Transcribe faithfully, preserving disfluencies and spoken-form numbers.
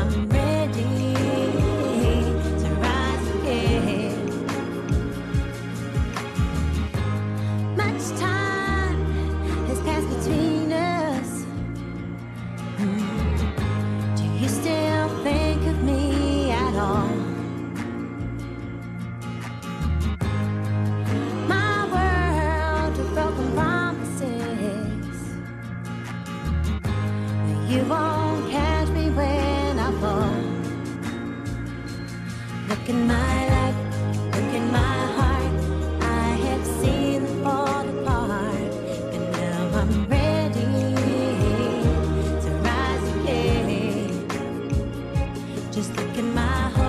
I'm ready to rise again. Much time has passed between us. Hmm. Do you still think of me at all? My world of broken promises. You won't catch me when I fall. Look in my life, look in my heart. I have seen them fall apart, and now I'm ready to rise again. Just look in my heart.